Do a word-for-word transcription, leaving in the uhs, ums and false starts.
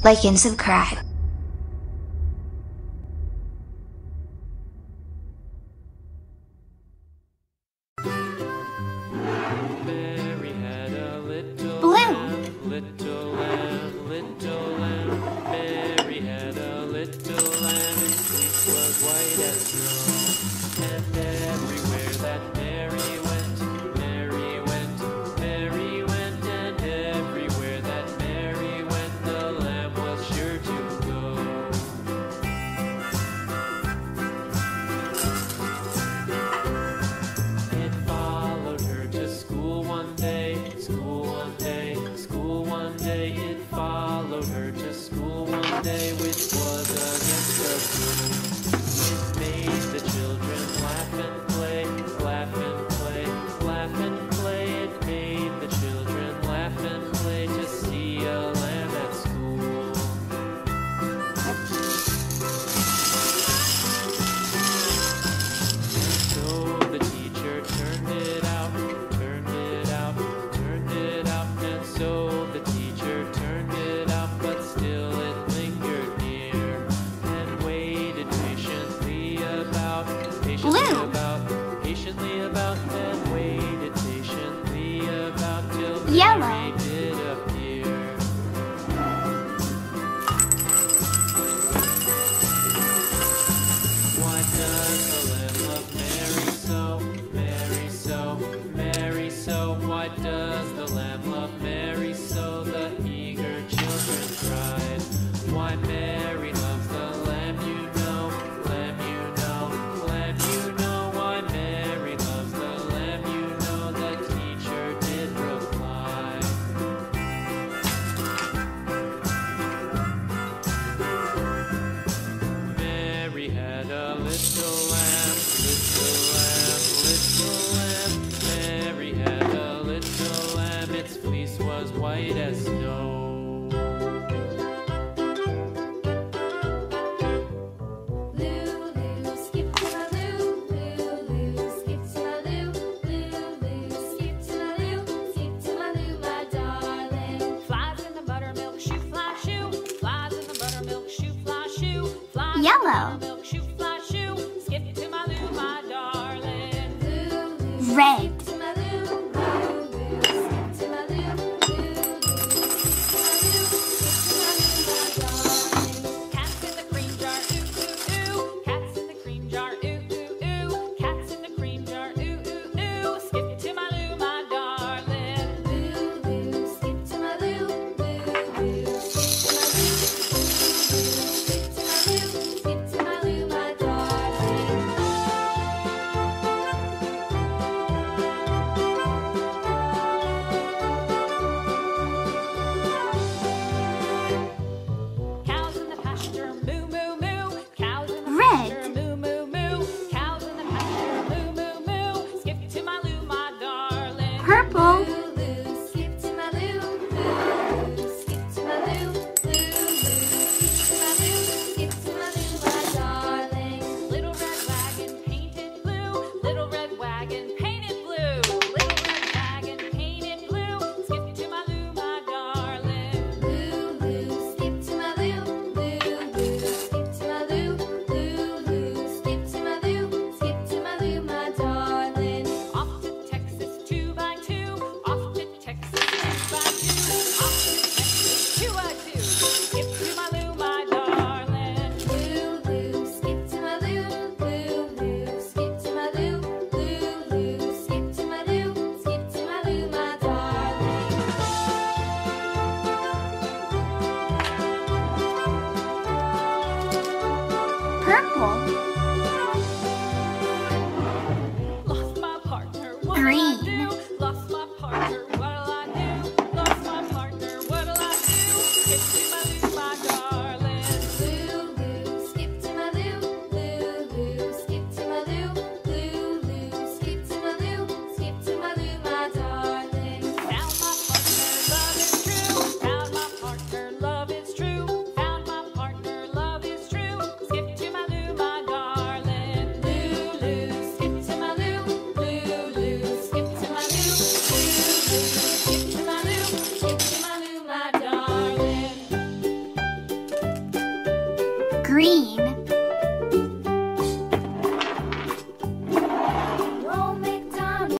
like and subscribe. Mary had a little Blue. lamb, little lamb, little lamb. Mary had a little lamb, its fleece was white as snow. And everywhere that Mary went, Mary went, Mary went, and everywhere that Mary went, the lamb was sure to go. It followed her to school one day, school one day, school one day. It followed her to school one day, which was against the rule. It made the children laugh and play, laugh and play, laugh and play. It made the children laugh and play to see a lamb at school. So the teacher turned it out, turned it out, turned it out, and so the teacher turned it out, but still it lingered near and waited patiently about, patiently Blue. about, patiently about, and waited patiently about till Yellow. Mary did appear. Why does the lamb love Mary so, Mary so, Mary so? Why does the lamb love Mary so? The eager children cried. Why Mary loves the lamb, you know, lamb, you know, lamb, you know. Why Mary loves the lamb, you know, the teacher did reply. Mary had a little lamb, little lamb, little lamb. Mary had a little lamb, its fleece was white as snow. Lulu, skip to my Lou, Lulu, skip to my Lou, Lulu, skip to my Lou, skip to my Lou, my darling. Flies in the buttermilk shoe fly shoe. Flies in the buttermilk shoe fly shoe. Flies Yellow. in the buttermilk shoe fly shoe. Skip to my Lou, my darling. Lulu, Red. skip to my Lou, Lulu, skip to my Lou, Lulu, skip to my Lou, skip to my Lou, my darling. Cats in the cream jar, ooh ooh ooh. Cats in the cream jar, ooh ooh ooh. Cats in the cream jar, ooh ooh ooh. Skip to my Lou, my darling. Lulu, skip to my Lou, Lulu, skip to my Lou, skip to my Lou, skip to my Lou, my darling. Cows in the pasture, moo moo moo. Cows in the Red. pasture, moo moo moo. Cows in the pasture, moo moo moo. Skip to my Lou, my darling. Purple. Lulu, skip to my Lou, Lulu, skip to my Lou, Lulu, skip to my Lou, skip to my Lou, my darling. Little red wagon painted blue. Little red wagon painted blue. Little red wagon painted blue. Skip to my Lou, my darling. Lulu, skip to my Lou, Lulu, skip to my Lou, Lulu, skip to my Lou, skip to my Lou, my darling. Off to Texas two by two. Off to Texas two by two. Off to Texas two by two. Skip to my Lou, my darling. Lulu, skip to my Lou, Lulu, skip to my Lou, Lulu, skip to my Lou, skip to my Lou, my darling. Purple. Lost my partner, what'll I Green. do? Lost my partner, what'll I do? Lost my partner, what'll I do? Skip to my Lou, my darling. Lulu, skip to my Lou, Lulu, skip to my Lou, Lulu, skip to my Lou, skip to my Lou, my darling. Found my partner, love is true. Found my partner, love is true. Found my partner, love is true. Skip to my Lou, my darling. Lulu, skip to my Lou, Lulu, skip to my Lou, Lulu, skip to my Lou, skip to my Lou, my darling. green.